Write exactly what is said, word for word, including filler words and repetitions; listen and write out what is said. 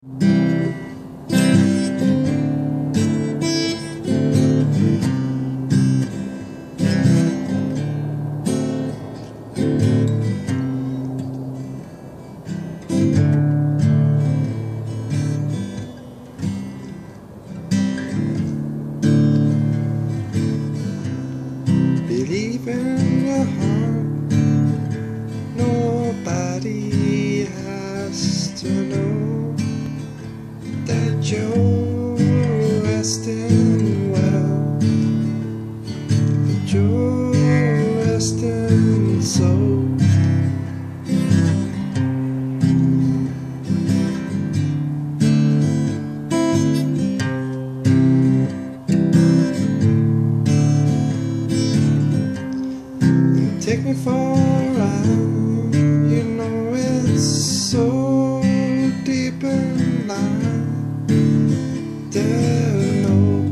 Believe in your heart, nobody has to know that you're resting well, that you're resting so. Take me for a ride, you know it's so deep in line. There are no